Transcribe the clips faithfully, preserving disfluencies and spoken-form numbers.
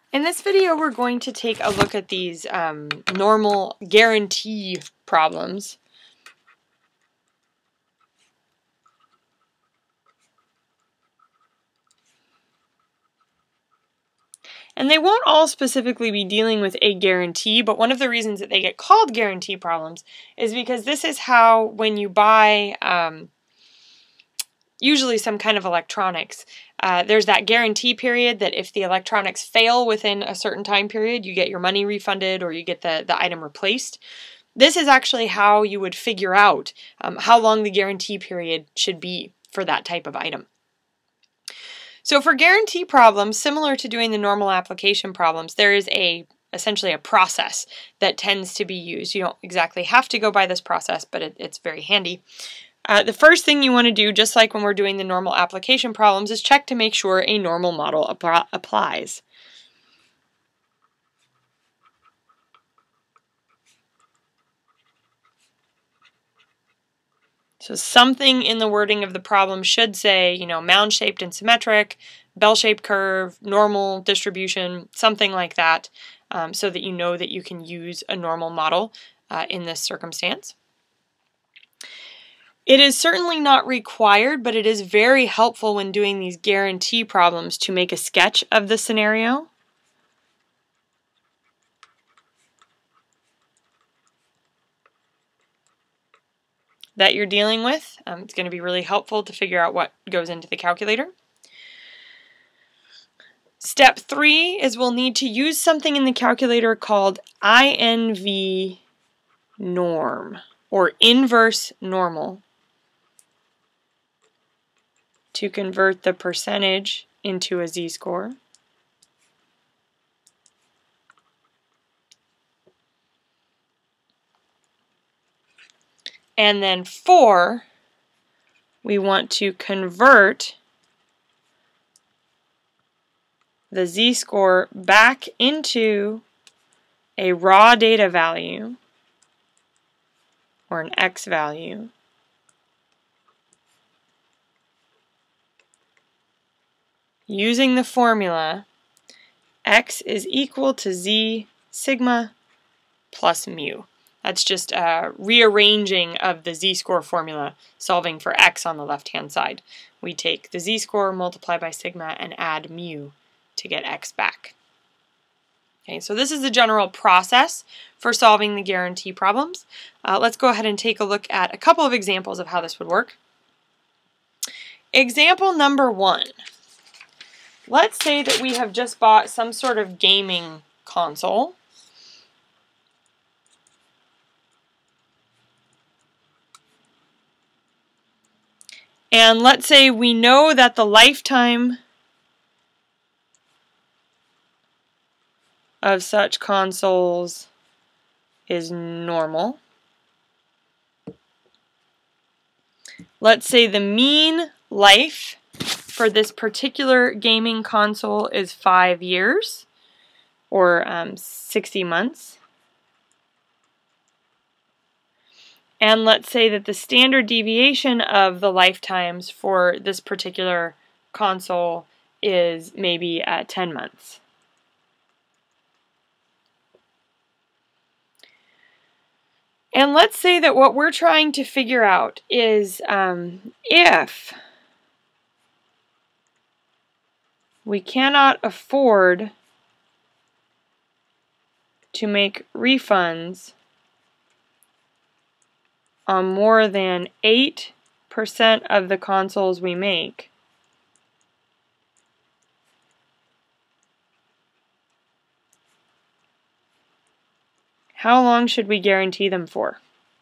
In this video, we're going to take a look at these um, normal guarantee problems. And they won't all specifically be dealing with a guarantee, but one of the reasons that they get called guarantee problems is because this is how, when you buy um, usually some kind of electronics, uh, there's that guarantee period that if the electronics fail within a certain time period, you get your money refunded or you get the, the item replaced. This is actually how you would figure out um, how long the guarantee period should be for that type of item. So for guarantee problems, similar to doing the normal application problems, there is a essentially a process that tends to be used. You don't exactly have to go by this process, but it, it's very handy. Uh, the first thing you want to do, just like when we're doing the normal application problems, is check to make sure a normal model ap- applies. So something in the wording of the problem should say, you know, mound-shaped and symmetric, bell-shaped curve, normal distribution, something like that, um, so that you know that you can use a normal model uh, in this circumstance. It is certainly not required, but it is very helpful when doing these guarantee problems to make a sketch of the scenario. That you're dealing with. Um, it's going to be really helpful to figure out what goes into the calculator. Step three is we'll need to use something in the calculator called I N V norm, or inverse normal, to convert the percentage into a z-score. And then four, we want to convert the z-score back into a raw data value, or an x value, using the formula x is equal to z sigma plus mu. That's just a rearranging of the z-score formula, solving for x on the left-hand side. We take the z-score, multiply by sigma, and add mu to get x back. Okay, so this is the general process for solving the guarantee problems. Uh, let's go ahead and take a look at a couple of examples of how this would work. Example number one. Let's say that we have just bought some sort of gaming console. And let's say we know that the lifetime of such consoles is normal. Let's say the mean life for this particular gaming console is five years, or um, sixty months. And let's say that the standard deviation of the lifetimes for this particular console is maybe uh, ten months. And let's say that what we're trying to figure out is um, if we cannot afford to make refunds on more than eight percent of the consoles we make, how long should we guarantee them for?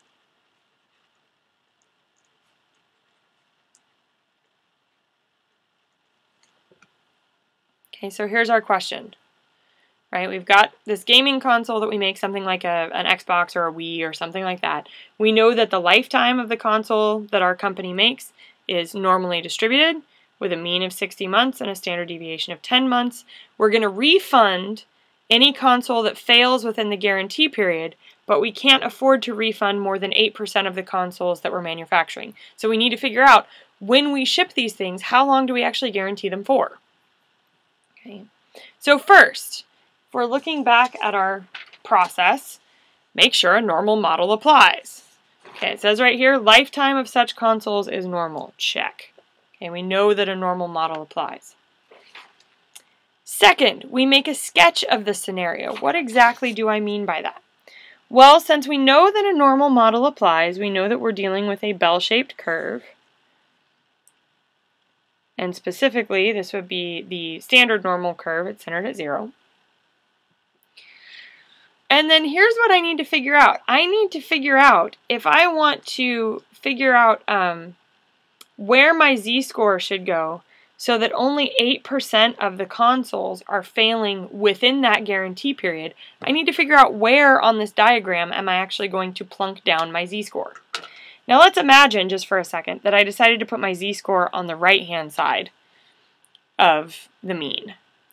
Okay, so here's our question. Right, we've got this gaming console that we make, something like a, an Xbox or a Wii or something like that. We know that the lifetime of the console that our company makes is normally distributed with a mean of sixty months and a standard deviation of ten months. We're going to refund any console that fails within the guarantee period, but we can't afford to refund more than eight percent of the consoles that we're manufacturing. So we need to figure out, when we ship these things, how long do we actually guarantee them for? Okay. So first, we're looking back at our process, make sure a normal model applies. Okay, it says right here, lifetime of such consoles is normal. Check. Okay, we know that a normal model applies. Second, we make a sketch of the scenario. What exactly do I mean by that? Well, since we know that a normal model applies, we know that we're dealing with a bell-shaped curve. And specifically, this would be the standard normal curve. It's centered at zero. And then here's what I need to figure out. I need to figure out if I want to figure out um, where my z-score should go so that only eight percent of the consoles are failing within that guarantee period. I need to figure out where on this diagram am I actually going to plunk down my z-score. Now let's imagine just for a second that I decided to put my z-score on the right-hand side of the mean.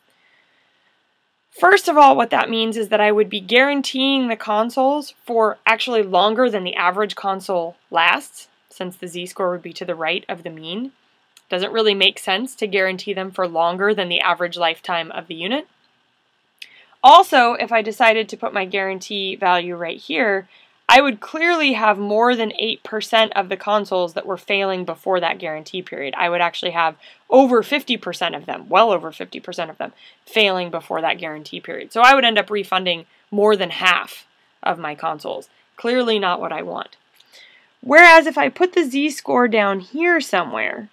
First of all, what that means is that I would be guaranteeing the consoles for actually longer than the average console lasts, since the z-score would be to the right of the mean. Doesn't really make sense to guarantee them for longer than the average lifetime of the unit. Also, if I decided to put my guarantee value right here, I would clearly have more than eight percent of the consoles that were failing before that guarantee period. I would actually have over fifty percent of them, well over fifty percent of them, failing before that guarantee period. So I would end up refunding more than half of my consoles. Clearly not what I want. Whereas if I put the z-score down here somewhere,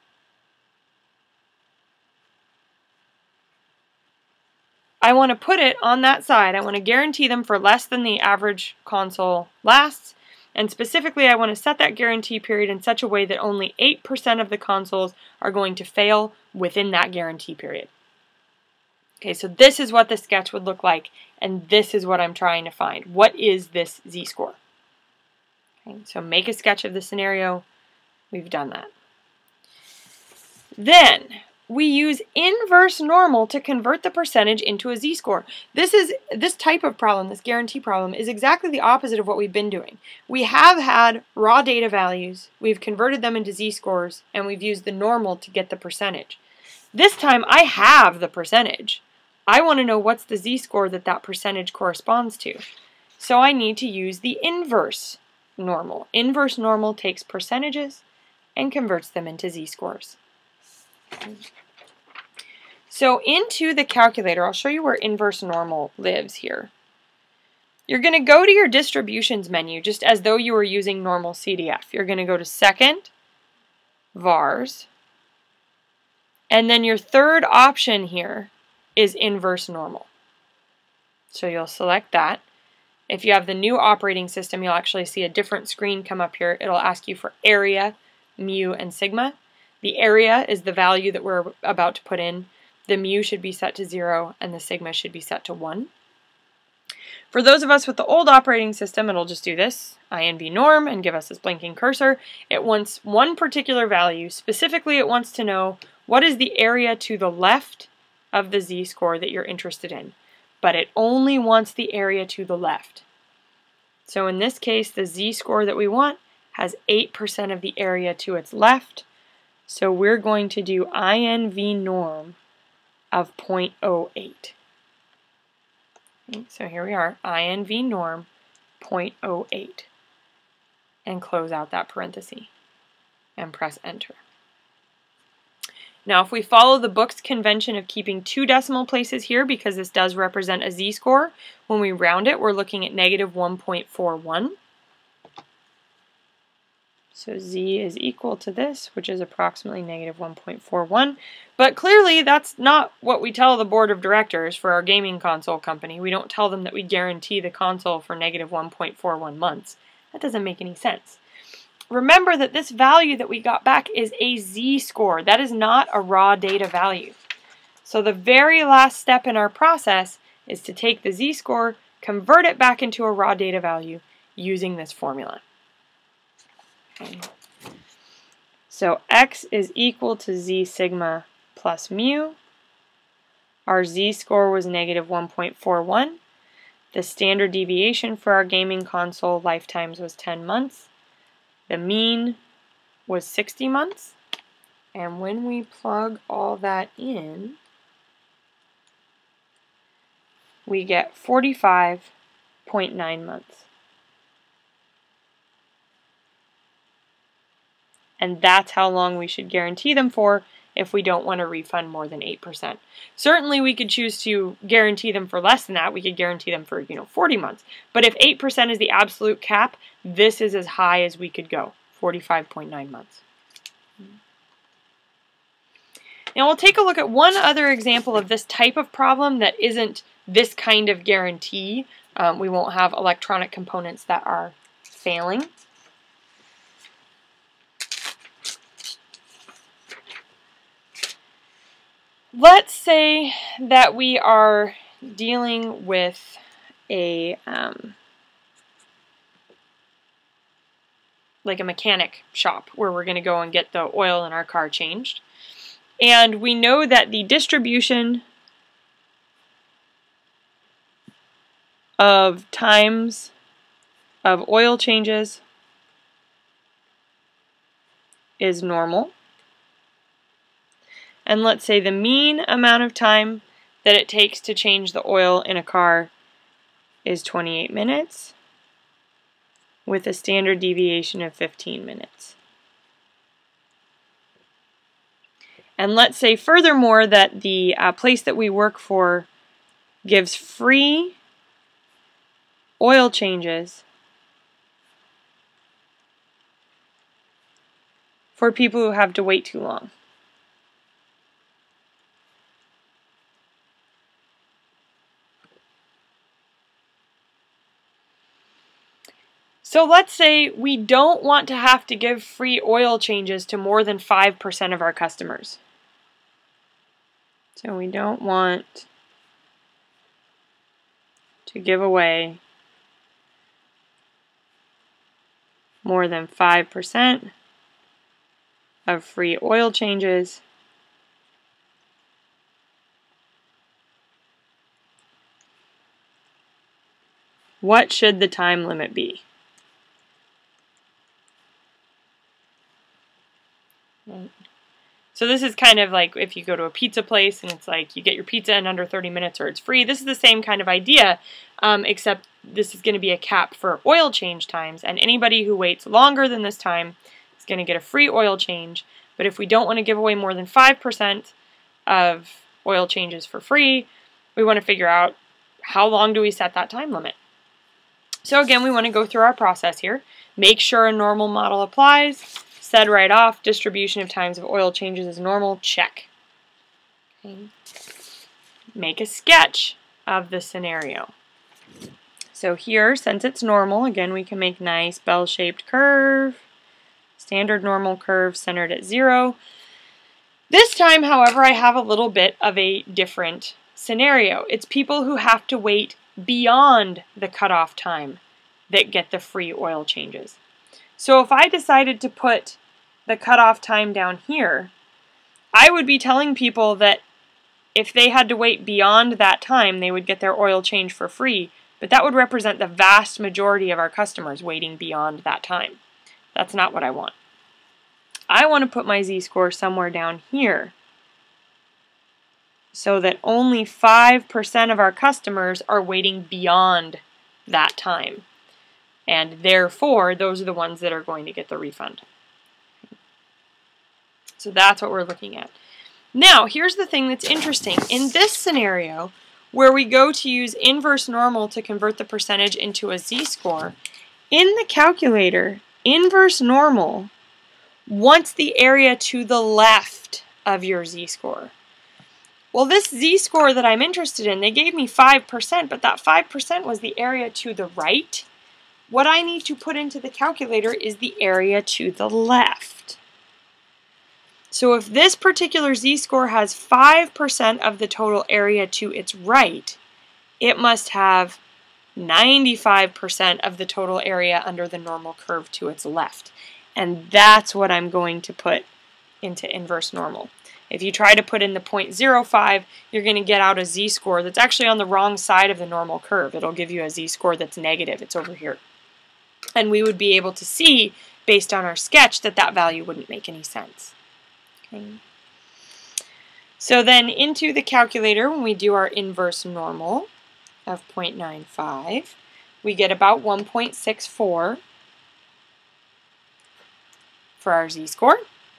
I want to put it on that side. I want to guarantee them for less than the average console lasts. And specifically, I want to set that guarantee period in such a way that only eight percent of the consoles are going to fail within that guarantee period. Okay, so this is what the sketch would look like, and this is what I'm trying to find. What is this z-score? Okay, so make a sketch of the scenario. We've done that. Then we use inverse normal to convert the percentage into a z-score. This is this type of problem, this guarantee problem, is exactly the opposite of what we've been doing. We have had raw data values, we've converted them into z-scores, and we've used the normal to get the percentage. This time I have the percentage. I want to know what's the z-score that that percentage corresponds to. So I need to use the inverse normal. Inverse normal takes percentages and converts them into z-scores. So into the calculator, I'll show you where inverse normal lives here. You're going to go to your distributions menu just as though you were using normal C D F. You're going to go to second, vars, and then your third option here is inverse normal. So you'll select that. If you have the new operating system, you'll actually see a different screen come up here. It'll ask you for area, mu, and sigma. The area is the value that we're about to put in. The mu should be set to zero, and the sigma should be set to one. For those of us with the old operating system, it'll just do this, inv norm, and give us this blinking cursor. It wants one particular value. Specifically, it wants to know what is the area to the left of the z-score that you're interested in. But it only wants the area to the left. So in this case, the z-score that we want has eight percent of the area to its left. So we're going to do inv norm of zero point zero eight. Okay, so here we are, inv norm zero point zero eight. And close out that parenthesis and press enter. Now if we follow the book's convention of keeping two decimal places here, because this does represent a z-score, when we round it we're looking at negative one point four one. So z is equal to this, which is approximately negative one point four one. But clearly that's not what we tell the board of directors for our gaming console company. We don't tell them that we guarantee the console for negative one point four one months. That doesn't make any sense. Remember that this value that we got back is a z-score. That is not a raw data value. So the very last step in our process is to take the z-score, convert it back into a raw data value using this formula. Okay. So x is equal to z sigma plus mu. Our z-score was negative one point four one. The standard deviation for our gaming console lifetimes was ten months. The mean was sixty months. And when we plug all that in, we get forty-five point nine months. And that's how long we should guarantee them for if we don't want to refund more than eight percent. Certainly we could choose to guarantee them for less than that. We could guarantee them for, you know, forty months. But if eight percent is the absolute cap, this is as high as we could go, forty-five point nine months. Now we'll take a look at one other example of this type of problem that isn't this kind of guarantee. Um, we won't have electronic components that are failing. Let's say that we are dealing with a um, like a mechanic shop where we're going to go and get the oil in our car changed. And we know that the distribution of times of oil changes is normal. And let's say the mean amount of time that it takes to change the oil in a car is twenty-eight minutes with a standard deviation of fifteen minutes. And let's say furthermore that the uh, place that we work for gives free oil changes for people who have to wait too long. So let's say we don't want to have to give free oil changes to more than five percent of our customers. So we don't want to give away more than five percent of free oil changes what should the time limit be? So this is kind of like if you go to a pizza place and it's like you get your pizza in under thirty minutes or it's free. This is the same kind of idea, um, except this is going to be a cap for oil change times, and anybody who waits longer than this time is going to get a free oil change. But if we don't want to give away more than five percent of oil changes for free, we want to figure out how long do we set that time limit. So again, we want to go through our process here. Make sure a normal model applies. Said right off, distribution of times of oil changes is normal, check. Okay. Make a sketch of the scenario. So here, since it's normal, again, we can make nice bell-shaped curve, standard normal curve centered at zero. This time, however, I have a little bit of a different scenario. It's people who have to wait beyond the cutoff time that get the free oil changes. So if I decided to put the cutoff time down here, I would be telling people that if they had to wait beyond that time, they would get their oil change for free, but that would represent the vast majority of our customers waiting beyond that time. That's not what I want. I want to put my z-score somewhere down here so that only five percent of our customers are waiting beyond that time. And therefore, those are the ones that are going to get the refund. So that's what we're looking at. Now, here's the thing that's interesting. In this scenario, where we go to use inverse normal to convert the percentage into a z-score, in the calculator, inverse normal wants the area to the left of your z-score. Well, this z-score that I'm interested in, they gave me five percent, but that five percent was the area to the right. What I need to put into the calculator is the area to the left. So if this particular z-score has five percent of the total area to its right, it must have ninety-five percent of the total area under the normal curve to its left. And that's what I'm going to put into inverse normal. If you try to put in the zero point zero five, you're going to get out a z-score that's actually on the wrong side of the normal curve. It'll give you a z-score that's negative. It's over here. And we would be able to see, based on our sketch, that that value wouldn't make any sense. Okay. So then into the calculator, when we do our inverse normal, of zero point nine five, we get about one point six four for our z-score.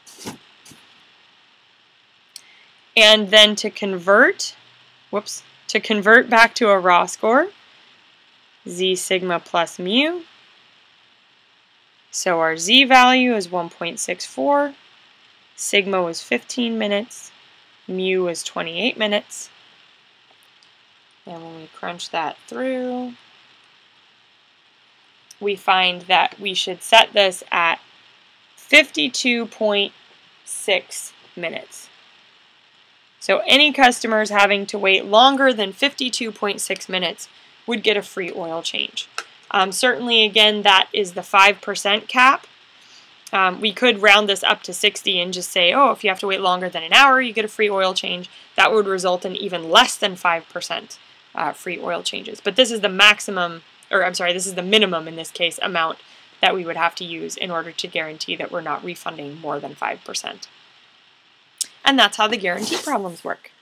And then to convert, whoops, to convert back to a raw score, z sigma plus mu. So our z value is one point six four, sigma was fifteen minutes, mu was twenty-eight minutes. And when we crunch that through, we find that we should set this at fifty-two point six minutes. So any customers having to wait longer than fifty-two point six minutes would get a free oil change. Um, certainly, again, that is the five percent cap. Um, we could round this up to sixty and just say, oh, if you have to wait longer than an hour, you get a free oil change. That would result in even less than five percent uh, free oil changes. But this is the maximum, or I'm sorry, this is the minimum in this case amount that we would have to use in order to guarantee that we're not refunding more than five percent. And that's how the guarantee problems work.